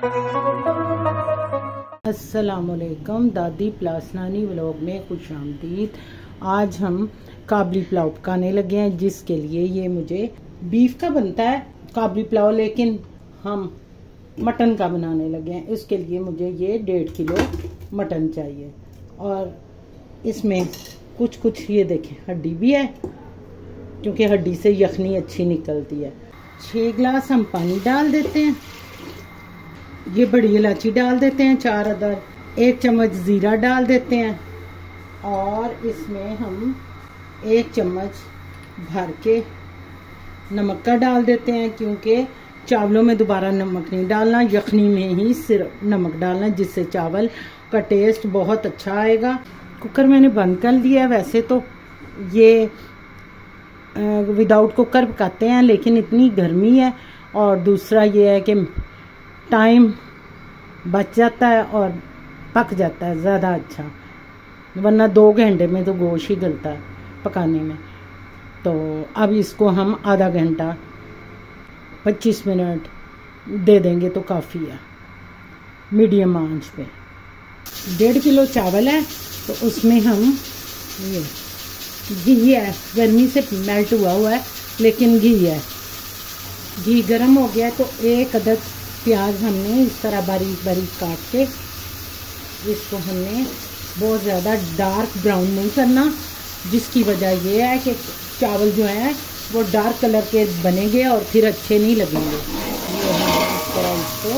अस्सलामुअलैकुम, दादी+नानी व्लॉग में खुश आमदीद। आज हम काबली पुलाव पकाने लगे हैं, जिसके लिए ये मुझे बीफ का बनता है काबली पुलाव, लेकिन हम मटन का बनाने लगे हैं। इसके लिए मुझे ये 1.5 किलो मटन चाहिए और इसमें कुछ ये देखें हड्डी भी है, क्योंकि हड्डी से यखनी अच्छी निकलती है। 6 गिलास हम पानी डाल देते हैं। ये बड़ी इलायची डाल देते हैं 4 अदर। 1 चम्मच जीरा डाल देते हैं और इसमें हम 1 चम्मच भर के नमक का डाल देते हैं, क्योंकि चावलों में दोबारा नमक नहीं डालना, यखनी में ही सिर्फ नमक डालना, जिससे चावल का टेस्ट बहुत अच्छा आएगा। कुकर मैंने बंद कर दिया। वैसे तो ये विदाउट कुकर पकाते हैं, लेकिन इतनी गर्मी है और दूसरा ये है कि टाइम बच जाता है और पक जाता है ज़्यादा अच्छा, वरना 2 घंटे में तो गोश्त ही गलता है पकाने में। तो अब इसको हम आधा घंटा 25 मिनट दे देंगे तो काफ़ी है, मीडियम आंच पे। 1.5 किलो चावल है तो उसमें हम ये घी है, गर्मी से मेल्ट हुआ है, लेकिन घी है। घी गर्म हो गया है तो 1 अदद प्याज हमने इस तरह बारीक बारीक काट के, इसको हमने बहुत ज़्यादा डार्क ब्राउन नहीं करना, जिसकी वजह ये है कि चावल जो है वो डार्क कलर के बनेंगे और फिर अच्छे नहीं लगेंगे। ये हम इस तरह इसको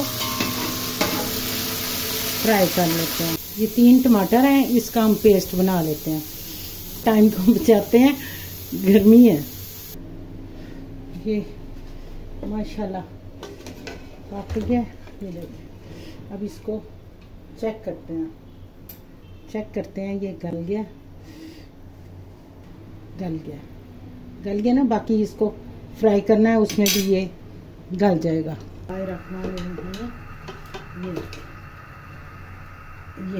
फ्राई कर लेते हैं। ये 3 टमाटर हैं, इसका हम पेस्ट बना लेते हैं, टाइम को बचाते हैं, गर्मी है। ये माशाल्लाह पक गया। ये देखिए, अब इसको चेक करते हैं। ये गल गया ना। बाकी इसको फ्राई करना है, उसमें भी ये गल जाएगा। ये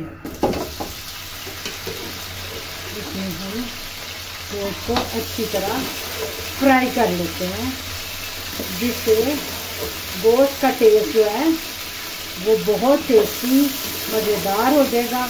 इसमें हम गोश्त को अच्छी तरह फ्राई कर लेते हैं, जिससे गोश्त का टेस्ट जो है वो बहुत टेस्टी मज़ेदार हो जाएगा।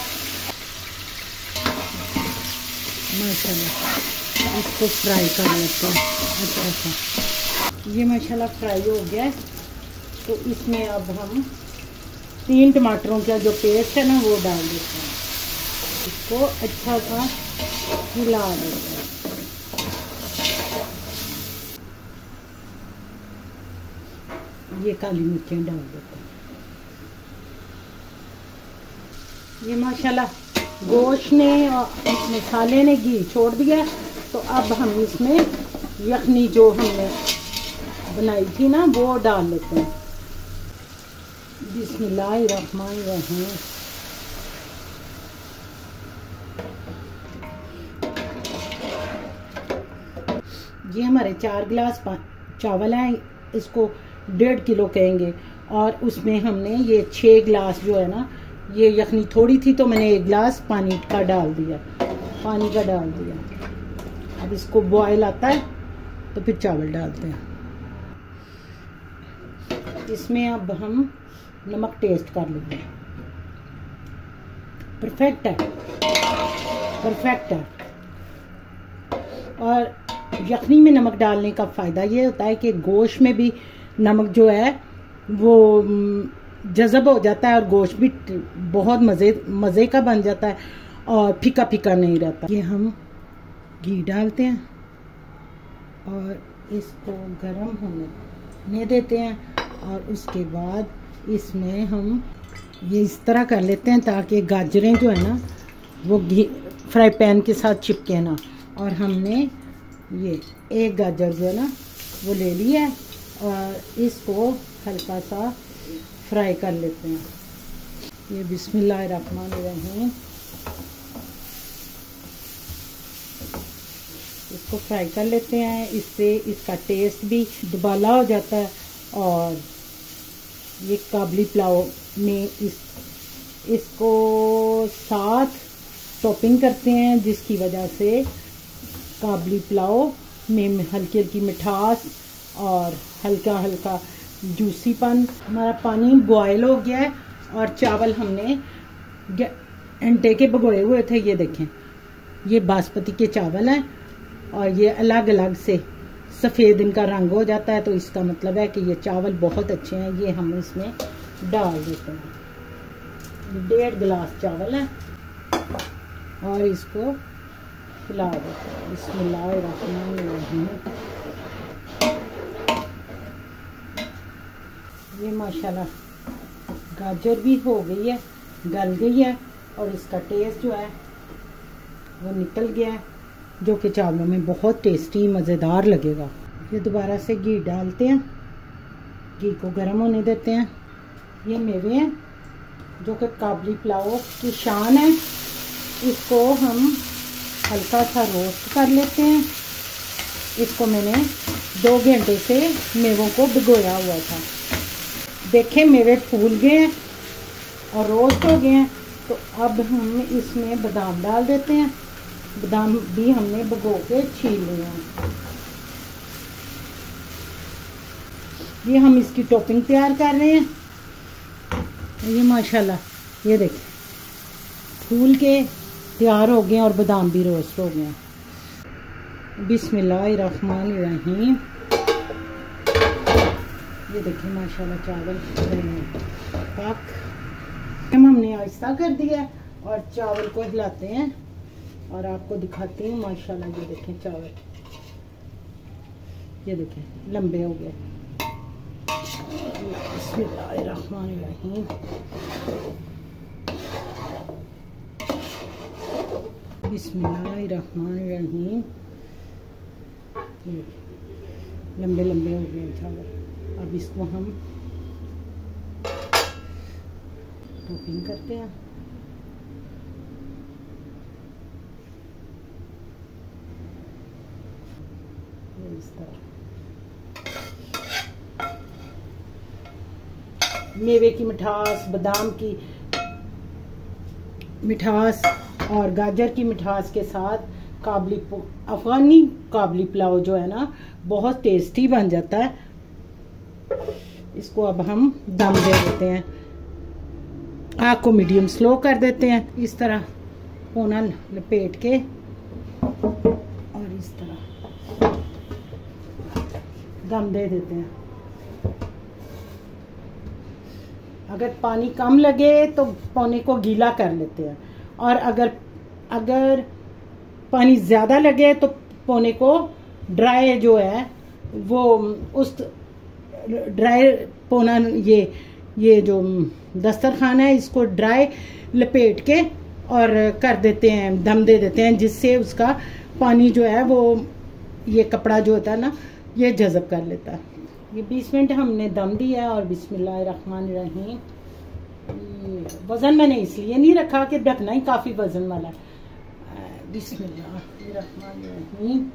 माशाल्लाह इसको फ्राई कर लेते हैं अच्छा सा। ये माशाल्लाह फ्राई हो गया है, तो इसमें अब हम 3 टमाटरों का जो पेस्ट है ना वो डाल देते हैं। इसको अच्छा सा हिला देते हैं। ये काली मिर्चें डाल देते हैं। ये माशाल्लाह गोश्त ने और मसाले ने घी छोड़ दिया, तो अब हम इसमें यखनी जो हमने बनाई थी ना वो डाल लेते हैं। बिस्मिल्लाहिर्रहमानिर्रहीम। ये हमारे 4 गिलास चावल हैं, इसको 1.5 किलो कहेंगे, और उसमें हमने ये 6 गिलास जो है ना, ये यखनी थोड़ी थी तो मैंने 1 गिलास पानी का डाल दिया। अब इसको बॉयल आता है तो फिर चावल डालते हैं। इसमें अब हम नमक टेस्ट कर लेंगे। परफेक्ट है। और यखनी में नमक डालने का फ़ायदा ये होता है कि गोश्त में भी नमक जो है वो जज़ब हो जाता है और गोश्त भी बहुत मज़े का बन जाता है और फीका फीका नहीं रहता। ये हम घी डालते हैं और इसको गर्म होने देते हैं, और उसके बाद इसमें हम ये इस तरह कर लेते हैं ताकि गाजरें जो है ना वो घी फ्राई पैन के साथ चिपके ना। और हमने ये 1 गाजर जो है ना वो ले लिया है और इसको हल्का सा फ्राई कर लेते हैं। ये बिस्मिल्लाहिर्रहमानिर्रहीम। इसको फ्राई कर लेते हैं, इससे इसका टेस्ट भी दुबाला हो जाता है। और ये काबली पुलाव में इसको साथ टॉपिंग करते हैं, जिसकी वजह से काबली पुलाव में हल्की हल्की मिठास और हल्का हल्का जूसीपन। हमारा पानी बॉयल हो गया है और चावल हमने घंटे के भिगोए हुए थे। ये देखें, ये बासमती के चावल हैं और ये अलग अलग से सफ़ेद इनका रंग हो जाता है, तो इसका मतलब है कि ये चावल बहुत अच्छे हैं। ये हम इसमें डाल देते हैं। 1.5 गिलास चावल है और इसको पिला देते हैं। बिस्मिल्लाहिर्रहमानिर्रहीम। ये माशाल्लाह गाजर भी हो गई है, गल गई है और इसका टेस्ट जो है वो निकल गया है, जो कि चावलों में बहुत टेस्टी मज़ेदार लगेगा। ये दोबारा से घी डालते हैं, घी को गर्म होने देते हैं। ये मेवे हैं जो कि काबली पुलाव की शान है। इसको हम हल्का सा रोस्ट कर लेते हैं। इसको मैंने 2 घंटे से मेवों को भिगोया हुआ था। देखें मेवे फूल गए हैं और रोस्ट हो गए हैं, तो अब हम इसमें बादाम डाल देते हैं। बादाम भी हमने भिगो के छील लिए हैं। ये हम इसकी टॉपिंग तैयार कर रहे हैं। ये माशाल्लाह ये देखिए फूल के तैयार हो गए और बादाम भी रोस्ट हो गए। बिस्मिल्लाहिर्रहमानिर्रहीम। ये देखिए माशाल्लाह चावल पाक हमने आहिस्ता कर दिया है और चावल को हिलाते हैं और आपको दिखाते हैं। माशाल्लाह ये देखें चावल, ये देखें लंबे हो गए। बिस्मिल्लाहिर्रहमानिर्रहीम। बिस्मिल्लाहिर्रहमानिर्रहीम। लंबे लंबे हो गए चावल। अब इसको हम टॉपिंग करते हैं। इस तरह मेवे की मिठास, बादाम की मिठास और गाजर की मिठास के साथ काबली अफगानी काबली पुलाव जो है ना बहुत टेस्टी बन जाता है। इसको अब हम दम दे देते हैं। आग को मीडियम स्लो कर देते हैं। इस तरह कोना लपेट के और इस तरह दम दे देते हैं। अगर पानी कम लगे तो पौने को गीला कर लेते हैं और अगर पानी ज़्यादा लगे तो पौने को ड्राई जो है वो उस ड्राई पौना ये जो दस्तरखान है इसको ड्राई लपेट के और कर देते हैं, दम दे देते हैं, जिससे उसका पानी जो है वो ये कपड़ा जो होता है ना ये जज़ब कर लेता है। ये 20 मिनट हमने दम दिया और बिस्मिल्लाहिर्रहमानिर्रहीम। वज़न मैंने इसलिए नहीं रखा कि ढकना ही काफ़ी वज़न वाला है। बिस्मिल्लाहिर्रहमानिर्रहीम।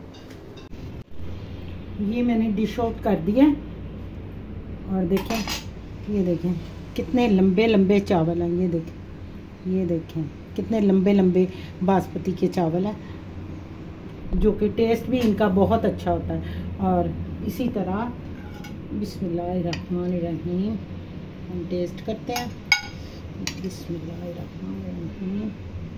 ये मैंने डिश आउट कर दिया और देखें, ये देखें कितने लंबे लंबे चावल हैं। ये देखें कितने लंबे लंबे बासमती के चावल हैं, जो कि टेस्ट भी इनका बहुत अच्छा होता है। और इसी तरह बिस्मिल्लाहिर्रहमानिर्रहीम हम टेस्ट करते हैं। बिस्मिल्लाहिर्रहमानिर्रहीम।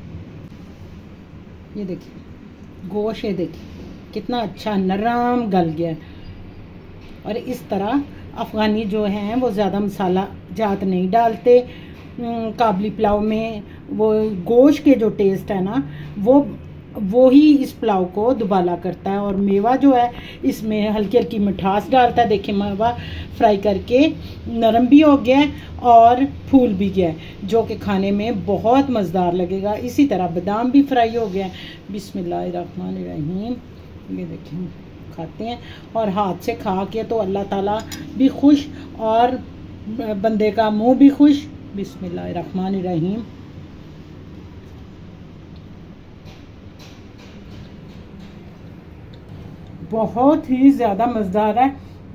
ये देखिए गोश्त, ये देखिए कितना अच्छा नरम गल गया। और इस तरह अफ़गानी जो हैं वो ज़्यादा मसाला जात नहीं डालते काबली पुलाव में। वो गोश्त के जो टेस्ट है ना वो ही इस पुलाव को दुबाला करता है। और मेवा जो है इसमें हल्की हल्की मिठास डालता है। देखिए मेवा फ्राई करके नरम भी हो गया है और फूल भी गया है, जो कि खाने में बहुत मज़ेदार लगेगा। इसी तरह बादाम भी फ्राई हो गया है। बिस्मिल्लाहिर्रहमानिर्रहीम। ये देखिए खाते हैं और हाथ से खा के तो अल्लाह ताला भी खुश और बंदे का मुंह भी खुश। बिस्मिल्लाहिर्रहमानिर्रहीम। बहुत ही ज़्यादा मज़ेदार है।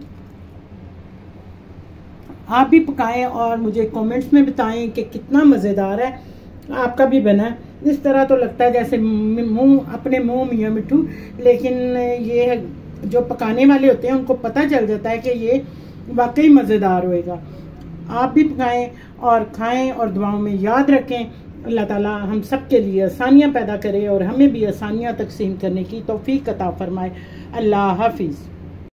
आप भी पकाएं और मुझे कमेंट्स में बताएं कि कितना मज़ेदार है। आपका भी बना है। इस तरह तो लगता है जैसे अपने मुंह मियाँ मिठू, लेकिन ये जो पकाने वाले होते हैं उनको पता चल जाता है कि ये वाकई मज़ेदार होएगा। आप भी पकाएं और खाएं और दुआओं में याद रखें। अल्लाह ताला हम सब के लिए आसानियाँ पैदा करे और हमें भी आसानियाँ तकसीम करने की तौफीक अता फरमाए। अल्लाह हाफिज़।